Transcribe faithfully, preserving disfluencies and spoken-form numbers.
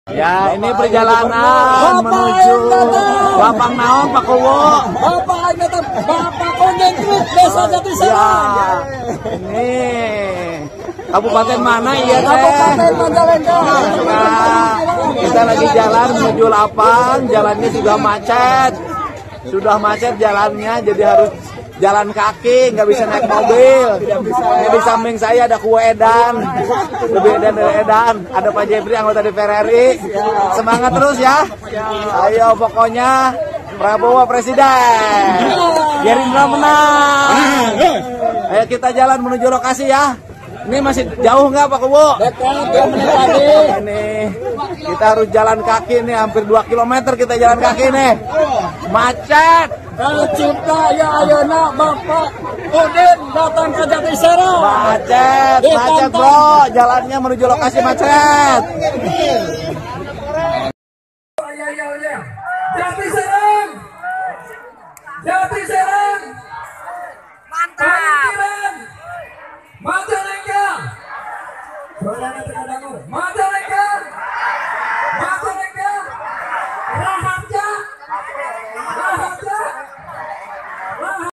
Ya, ini perjalanan menuju Lapang Naon, Pak Kowo. Bapak Bapak Bapak Kondekrit Desa Jatisari. Ya, ini kabupaten mana ya, Teh? Kabupaten Majalengka. Nah, kita lagi jalan menuju Lapang, jalannya sudah macet. Sudah macet jalannya, jadi harus jalan kaki, nggak bisa naik mobil. Ini di samping saya ada Kue Edan, lebih Edan dari Edan. Ada Pak Jebri, anggota D P R R I. Semangat terus ya. Ayo pokoknya Prabowo Presiden, Gerindra menang. Ayo kita jalan menuju lokasi ya. Ini masih jauh nggak Pak Kubu? Dekat, dua menit lagi. Ini kita harus jalan kaki nih, hampir dua kilometer kita jalan kaki nih. Macet. Tercipta ya ayeuna Bapak Udin datang ke Jatisari. Macet, macet bro. Jalannya menuju lokasi macet. Jatisari. Jatisari. Mantap. Majalengka. Majalengka.